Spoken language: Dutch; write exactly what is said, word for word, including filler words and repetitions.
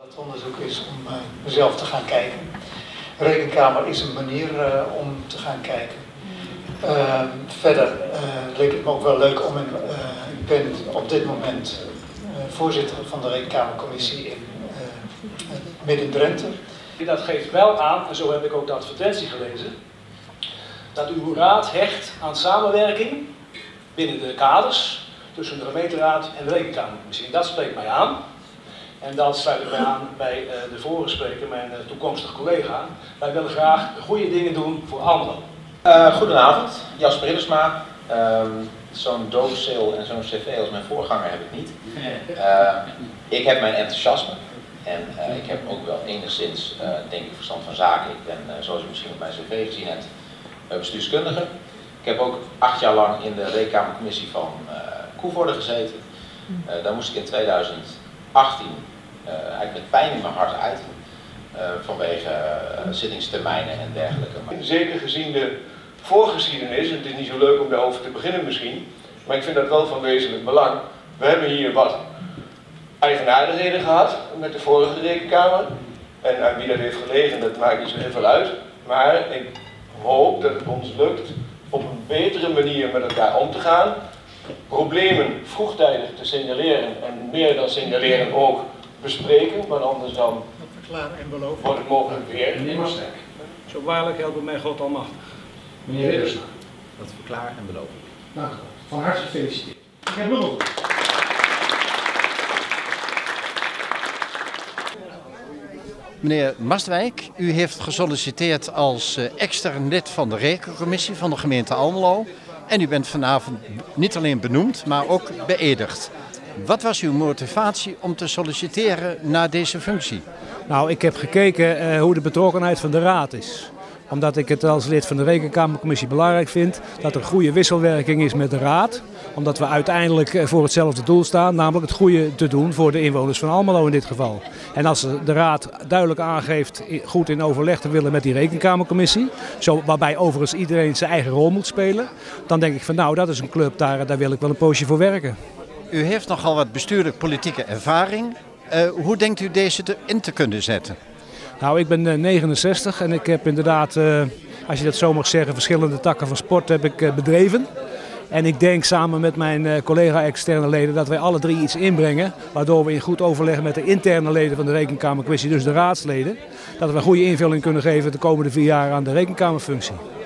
Het onderzoek is om uh, mezelf te gaan kijken. De Rekenkamer is een manier uh, om te gaan kijken. Uh, verder uh, leek het me ook wel leuk om, in, uh, ik ben op dit moment uh, voorzitter van de Rekenkamercommissie in uh, Midden-Drenthe. Dat geeft wel aan, en zo heb ik ook de advertentie gelezen, dat uw raad hecht aan samenwerking binnen de kaders tussen de gemeenteraad en de Rekenkamercommissie. Dat spreekt mij aan. En dat sluit ik mij aan bij uh, de vorige spreker, mijn uh, toekomstige collega. Wij willen graag goede dingen doen voor Almelo. Uh, goedenavond, Jasper Hillersma. Um, zo'n doofseel en zo'n cv als mijn voorganger heb ik niet. Uh, ik heb mijn enthousiasme en uh, ik heb ook wel enigszins, uh, denk ik, verstand van zaken. Ik ben, uh, zoals u misschien op mijn cv gezien hebt, uh, bestuurskundige. Ik heb ook acht jaar lang in de Rekenkamercommissie van uh, Koevoorde gezeten. Uh, daar moest ik in tweeduizend achttien uh, eigenlijk met pijn in mijn hart uit. Uh, vanwege uh, zittingstermijnen en dergelijke. Zeker gezien de voorgeschiedenis, het is niet zo leuk om daarover te beginnen misschien, maar ik vind dat wel van wezenlijk belang. We hebben hier wat eigenaardigheden gehad met de vorige Rekenkamer. En aan wie dat heeft gelegen, dat maakt niet zo heel veel uit. Maar ik hoop dat het ons lukt op een betere manier met elkaar om te gaan. Problemen vroegtijdig te signaleren en meer dan signaleren ook bespreken, want anders dan verklaren en beloven. wordt het mogelijk weer. Meneer Mastek. Zo waarlijk helpen mij God almachtig. Meneer Hillersma. Dat verklaar en beloof ik. Dank u wel. Van harte gefeliciteerd. Ik heb nog een. Meneer Mastwijk, u heeft gesolliciteerd als uh, extern lid van de Rekencommissie van de gemeente Almelo. En u bent vanavond niet alleen benoemd, maar ook beëdigd. Wat was uw motivatie om te solliciteren naar deze functie? Nou, ik heb gekeken uh, hoe de betrokkenheid van de raad is. Omdat ik het als lid van de Rekenkamercommissie belangrijk vind dat er goede wisselwerking is met de raad. Omdat we uiteindelijk uh, voor hetzelfde doel staan, namelijk het goede te doen voor de inwoners van Almelo in dit geval. En als de raad duidelijk aangeeft goed in overleg te willen met die Rekenkamercommissie, zo, waarbij overigens iedereen zijn eigen rol moet spelen, dan denk ik van nou, dat is een club, daar, daar wil ik wel een poosje voor werken. U heeft nogal wat bestuurlijk-politieke ervaring. Uh, hoe denkt u deze te, in te kunnen zetten? Nou, ik ben uh, negenenzestig en ik heb inderdaad, uh, als je dat zo mag zeggen, verschillende takken van sport heb ik uh, bedreven. En ik denk samen met mijn uh, collega-externe leden dat wij alle drie iets inbrengen, waardoor we in goed overleg met de interne leden van de Rekenkamercommissie, dus de raadsleden, dat we een goede invulling kunnen geven de komende vier jaar aan de Rekenkamerfunctie.